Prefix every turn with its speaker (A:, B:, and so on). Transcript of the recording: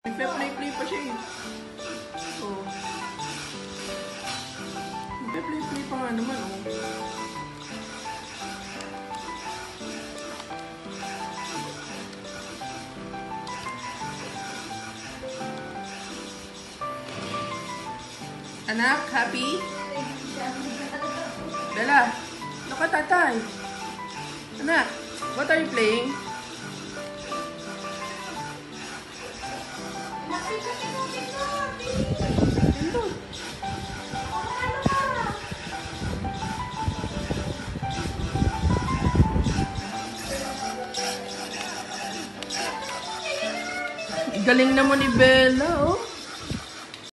A: Nagpe-play-play pa siya eh. Oh. Nagpe-play-play pa nga naman oh. Anak, happy? Bella, look at tatay. Anak, what are you playing? Galing naman ni Bella, oh.